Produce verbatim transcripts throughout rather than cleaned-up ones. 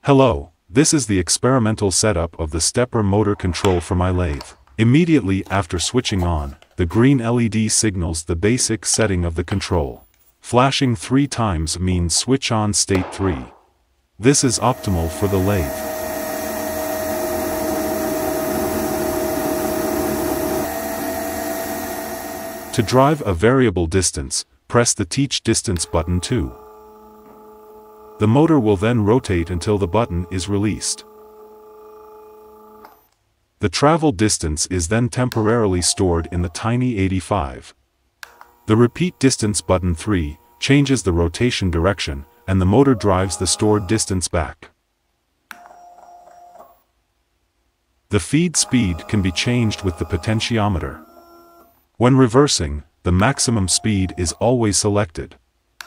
Hello, this is the experimental setup of the stepper motor control for my lathe. Immediately after switching on, the green L E D signals the basic setting of the control. Flashing three times means switch on state three. This is optimal for the lathe. To drive a variable distance, press the Teach Distance button too. The motor will then rotate until the button is released. The travel distance is then temporarily stored in the Tiny eighty-five. The Repeat Distance button three changes the rotation direction, and the motor drives the stored distance back. The feed speed can be changed with the potentiometer. When reversing, the maximum speed is always selected.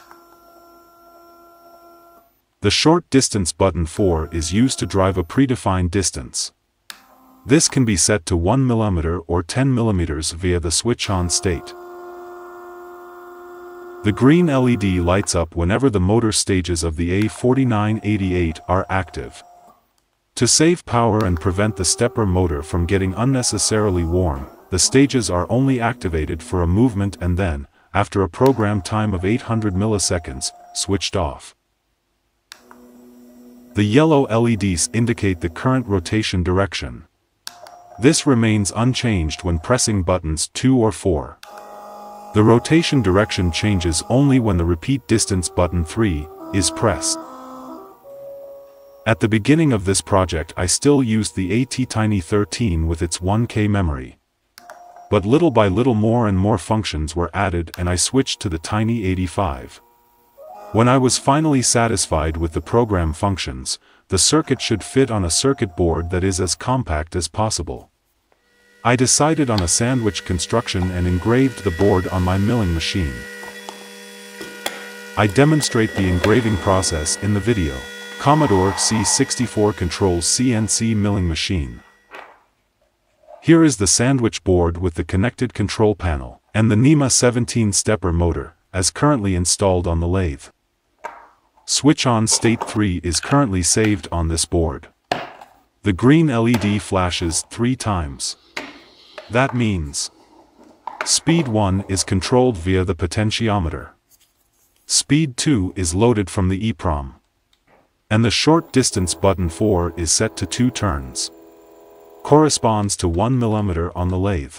The Short Distance button four is used to drive a predefined distance. This can be set to one millimeter or ten millimeters via the switch-on state. The green L E D lights up whenever the motor stages of the A forty-nine eighty-eight are active. To save power and prevent the stepper motor from getting unnecessarily warm, the stages are only activated for a movement and then, after a program time of eight hundred milliseconds, switched off. The yellow L E Ds indicate the current rotation direction. This remains unchanged when pressing buttons two or four. The rotation direction changes only when the Repeat Distance button three is pressed. At the beginning of this project I still used the ATTiny thirteen with its one K memory. But little by little more and more functions were added and I switched to the Tiny eighty-five. When I was finally satisfied with the program functions, the circuit should fit on a circuit board that is as compact as possible. I decided on a sandwich construction and engraved the board on my milling machine. I demonstrate the engraving process in the video. Commodore C sixty-four controls C N C milling machine. Here is the sandwich board with the connected control panel, and the NEMA seventeen stepper motor, as currently installed on the lathe. Switch-on state three is currently saved on this board. The green L E D flashes three times. That means speed one is controlled via the potentiometer. Speed two is loaded from the EEPROM. And the Short Distance button four is set to two turns. Corresponds to one millimeter on the lathe.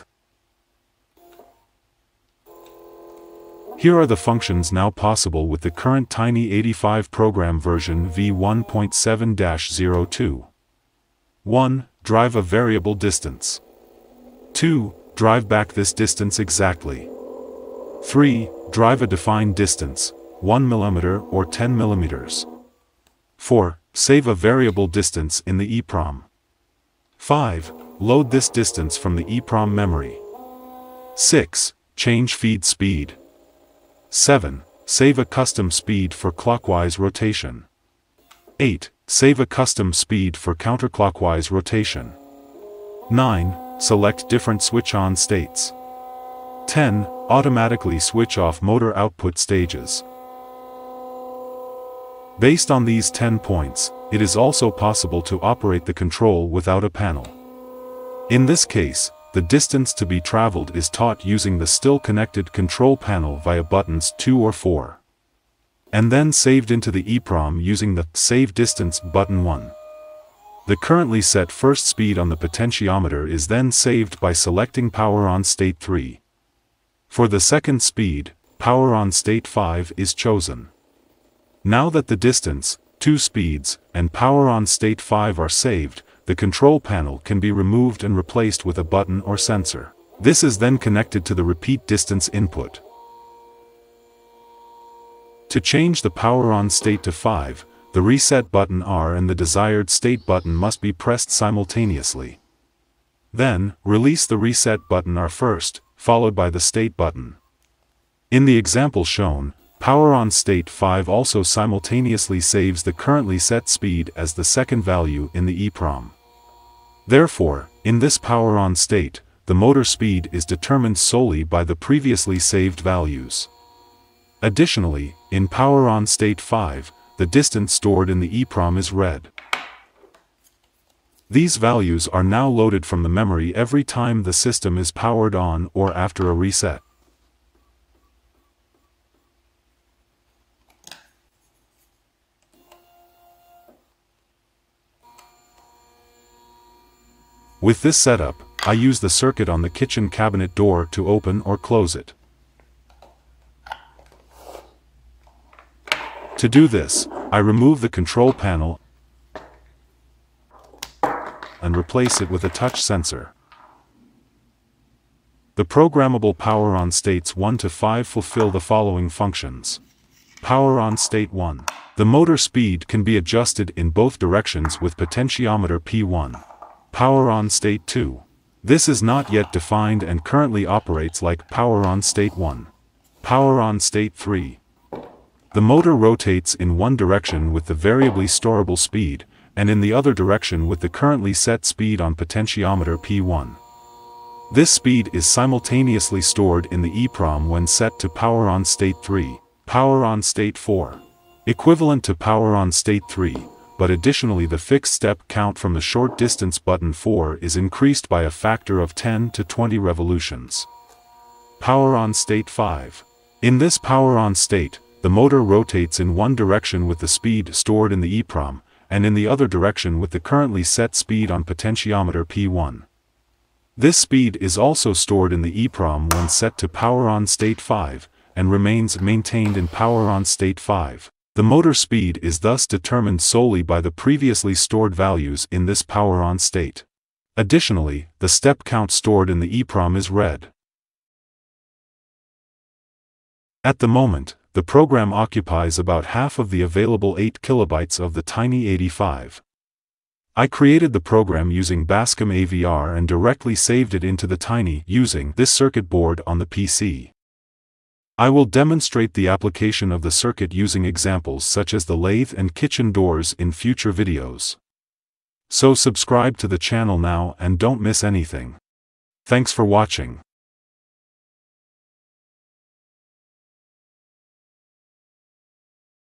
Here are the functions now possible with the current Tiny eighty-five program version v one point seven dash zero two. one. Drive a variable distance. two. Drive back this distance exactly. three. Drive a defined distance, one millimeter or ten millimeters. four. Save a variable distance in the EEPROM. five. Load this distance from the EEPROM memory. six. Change feed speed. seven. Save a custom speed for clockwise rotation. eight. Save a custom speed for counterclockwise rotation. nine. Select different switch-on states. ten. Automatically switch off motor output stages. Based on these ten points, it is also possible to operate the control without a panel. In this case, the distance to be traveled is taught using the still connected control panel via buttons two or four. And then saved into the EEPROM using the Save Distance button one. The currently set first speed on the potentiometer is then saved by selecting Power on State three. For the second speed, Power on State five is chosen. Now that the distance, two speeds, and Power on State five are saved, the control panel can be removed and replaced with a button or sensor. This is then connected to the Repeat Distance input. To change the Power on State to five, the Reset button R and the desired state button must be pressed simultaneously. Then, release the Reset button R first, followed by the State button. In the example shown, Power on State five also simultaneously saves the currently set speed as the second value in the EEPROM. Therefore, in this Power on State, the motor speed is determined solely by the previously saved values. Additionally, in Power on State five, the distance stored in the EEPROM is read. These values are now loaded from the memory every time the system is powered on or after a reset. With this setup, I use the circuit on the kitchen cabinet door to open or close it. To do this, I remove the control panel and replace it with a touch sensor. The programmable power-on states one to five fulfill the following functions. Power-on state one. The motor speed can be adjusted in both directions with potentiometer P one. Power-on state two. This is not yet defined and currently operates like power-on state one. Power-on state three. The motor rotates in one direction with the variably storable speed, and in the other direction with the currently set speed on potentiometer P one. This speed is simultaneously stored in the EEPROM when set to power-on state three, power-on state four. Equivalent to power-on state three, but additionally the fixed step count from the short distance button four is increased by a factor of ten to twenty revolutions. Power-on state five. In this power-on state, the motor rotates in one direction with the speed stored in the EEPROM, and in the other direction with the currently set speed on potentiometer P one. This speed is also stored in the EEPROM when set to power-on state five, and remains maintained in power-on state five. The motor speed is thus determined solely by the previously stored values in this power-on state. Additionally, the step count stored in the EEPROM is read. At the moment, the program occupies about half of the available eight kilobytes of the Tiny eighty-five. I created the program using Bascom A V R and directly saved it into the Tiny using this circuit board on the P C. I will demonstrate the application of the circuit using examples such as the lathe and kitchen doors in future videos. So subscribe to the channel now and don't miss anything. Thanks for watching.